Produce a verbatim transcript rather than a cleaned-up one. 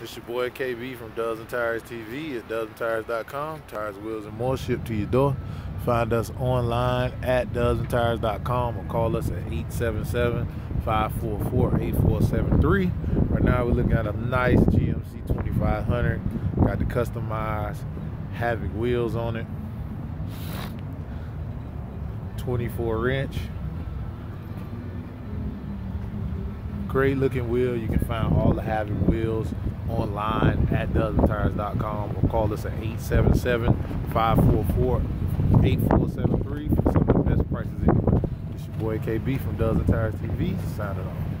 It's your boy K B from Dozen Tires T V at dozen tires dot com. Tires, wheels, and more shipped to your door. Find us online at dozen tires dot com or call us at eight seven seven, five four four, eight four seven three. Right now we're looking at a nice G M C twenty-five hundred. Got the customized Havok wheels on it. twenty-four inch. Great looking wheel. You can find all the Havok wheels online at dozen tires dot com or call us at eight seven seven, five four four, eight four seven three for some of the best prices anywhere. It's your boy K B from Dozen Tires T V signing off.